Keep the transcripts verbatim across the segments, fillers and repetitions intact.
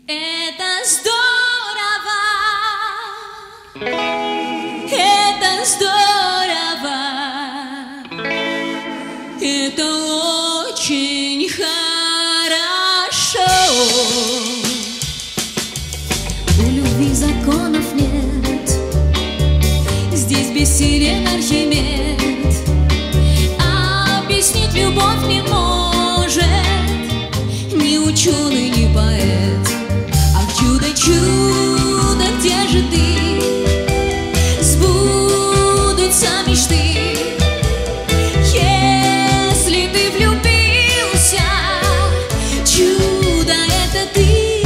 Это здорово, это здорово, это очень хорошо. У любви законов нет, здесь бессилен Архимед. Объяснить любовь не может ни ученый, ни поэт. Ах, чудо, чудо, где же ты? Сбудутся мечты, если ты влюбился. Чудо, это ты.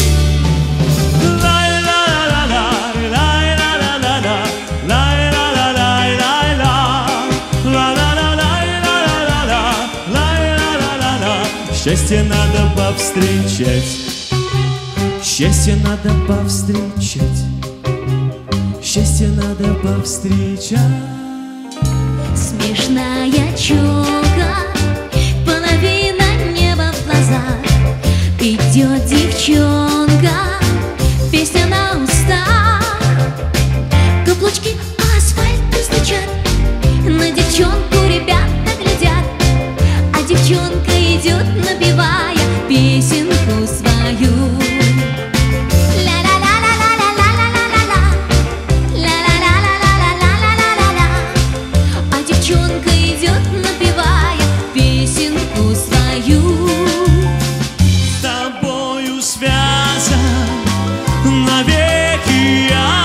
Счастье надо повстречать, счастье надо повстречать, счастье надо повстречать. Смешная челка, половина неба в глазах. Идет девчонка, песня на устах. Каблучки асфальт стучат, на девчонку ребята глядят, а девчонка идет, напевая песенку свою. А девчонка идет, напевая песенку свою. С тобою связан навеки я.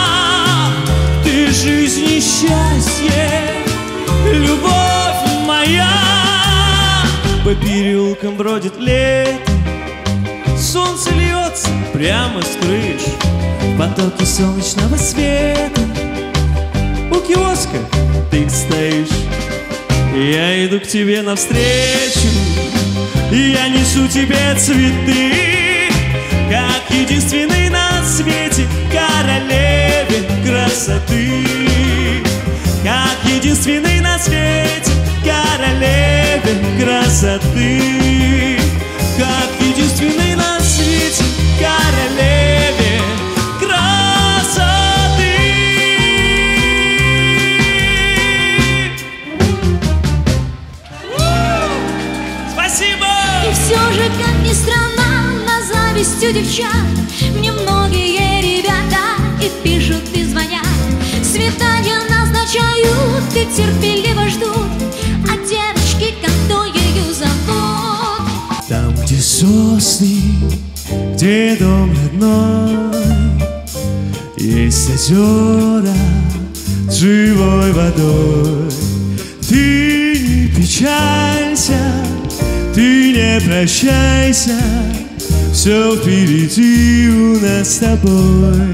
Ты жизнь и счастье, любовь моя. По переулкам бродит лето, солнце льется прямо с крыш, потоки солнечного света. У киоска ты стоишь, я иду к тебе навстречу, и я несу тебе цветы, как единственный на свете королеве красоты. Как единственный на свете королеве красоты. Как единственный на свете королеве красоты. Спасибо! И все же, как ни странно, на зависть у девчат мне многие ребята и пишут, и звонят, свидания назначают и терпеливо ждут. А девочки, как-то ее зовут? Там, где сосны, где дом родной, есть озера с живой водой. Ты не печалься, ты не прощайся, все впереди у нас с тобой.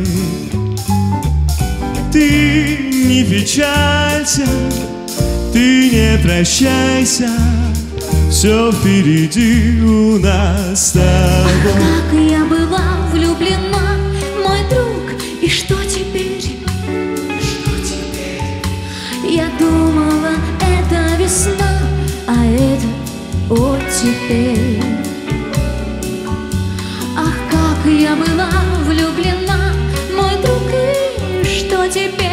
Ты не печалься, ты не прощайся, все впереди у нас с тобой. Ах, как я была влюблена, мой друг, и что теперь? Что теперь? Я думала, это весна, а это оттепель. Ах, как я была влюблена, мой друг, и что теперь?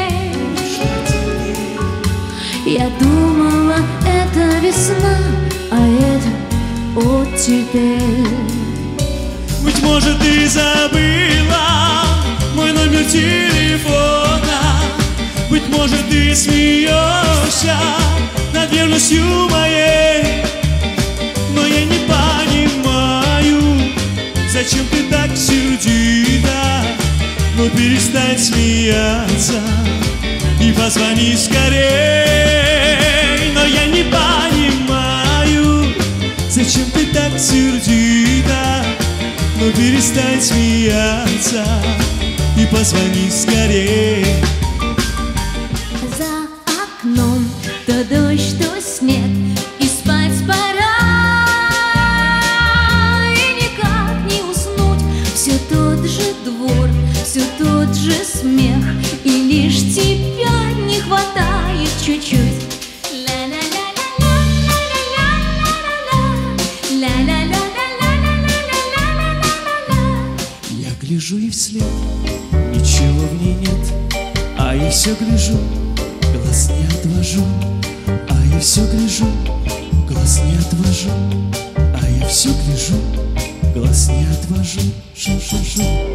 Я думала, это весна, а это оттепель. Быть может, ты забыла мой номер телефона. Быть может, ты смеешься над верностью моей. Но я не понимаю, зачем ты так сердита. Но перестань смеяться и позвони скорей. Но я не понимаю, зачем ты так сердита. Но перестань смеяться и позвони скорей. За окном то дождь, то снег, и спать пора. И никак не уснуть, все тот же двор, все тот же смех. И лишь тебя не хватает чуть-чуть. Я гляжу ей вслед, ничего в ней нет, а я все гляжу, глаз не отвожу, а я все гляжу, глаз не отвожу, а я все гляжу, глаз не отвожу, шу-шу-шу.